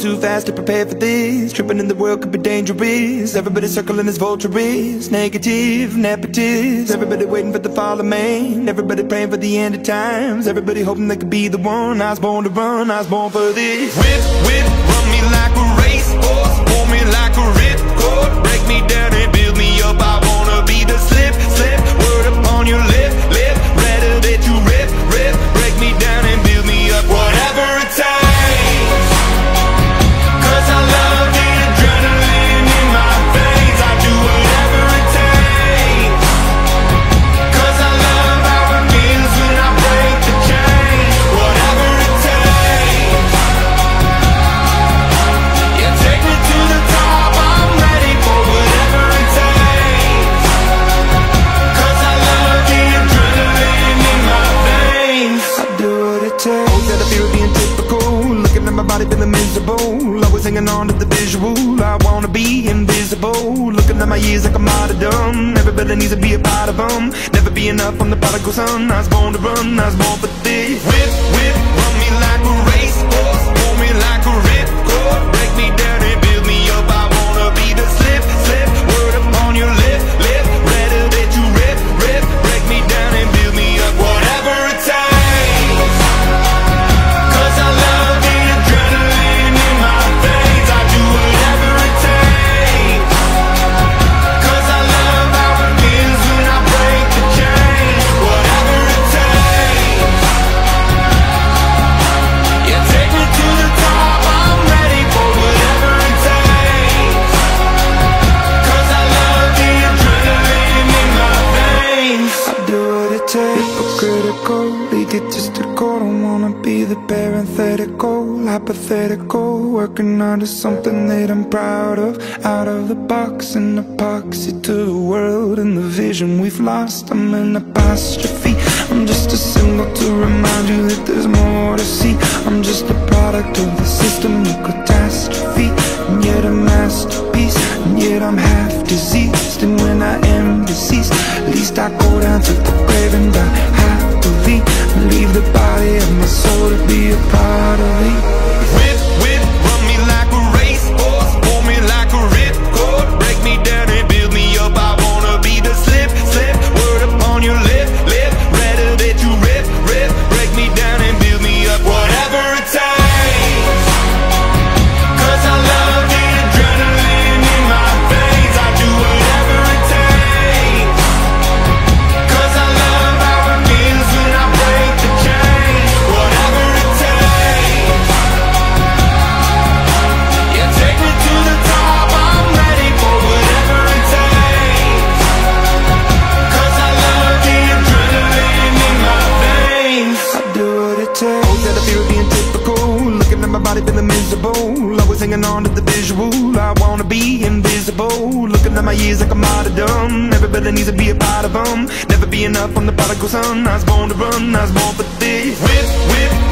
too fast to prepare for this. Tripping in the world could be dangerous. Everybody circling as vultures, negative, nepotist. Everybody waiting for the fall of man. Everybody praying for the end of times. Everybody hoping they could be the one. I was born to run, I was born for this. Whip, whip, run me like a racehorse, pull me like a ripcord, break me down and build me up. I wanna be the slip, slip, word upon your lip, lip, rather that you rip, rip, break me down and build me up. Whatever it takes, 'cause I love the adrenaline in my veins. I do whatever it takes, 'cause I love how it feels when I break the chains. Whatever it takes, yeah, take me to the top. I'm ready for whatever it takes, 'cause I love the adrenaline in my veins. I do what it takes. That I feel being typical, looking at my body feeling miserable, always hanging on to the visual. I wanna be invisible, looking at my years like a martyrdom. Everybody needs to be a part of them. Never be enough, I'm the prodigal son. I was born to run, I was born for this. Whip, whip, run me like a racehorse, pull me like a ripcord, break me down and build me up. I wanna be the slip, slip, word upon your lip, lip, rather that you rip, rip, break me down and build me up. Whatever it takes, 'cause I love the adrenaline in my veins. I do whatever it takes, 'cause I love how it feels when I break the chains. Whatever it takes, yeah, take me to the top. I'm ready for whatever it takes, 'cause I love the adrenaline in my veins. I do what it takes. Hypocritical, egotistical, don't wanna be the parenthetical, hypothetical, working onto something that I'm proud of. Out of the box, an epoxy to the world and the vision we've lost. I'm an apostrophe, I'm just a symbol to remind you that there's more to see. I'm just a product of the system of catastrophe, and yet a masterpiece, and yet I'm half diseased. And when I am deceased, at least I go down to the grave and die happily, and leave the body of my soul to be a part of me. Whip, whip, run me like a racehorse, pull me like a ripcord, break me down and build me up. I wanna be the slip, slip, word upon your lip, lip, rather that you rip, rip, break me down and build me up. Whatever it takes, 'cause I love the adrenaline in my veins. I do whatever it takes, 'cause I love how it feels when I break the chains. Whatever it takes, yeah, take me to the top. I'm ready for whatever it takes, 'cause I love the adrenaline in my veins. I do what it takes. Oh, that I feel being typical, looking at my body feeling miserable, always hanging on to the visual. I wanna be invisible, looking at my years like a martyrdom. Everybody needs to be a part of them. Never be enough, I'm the prodigal son. I was born to run, I was born for this. Whip, whip,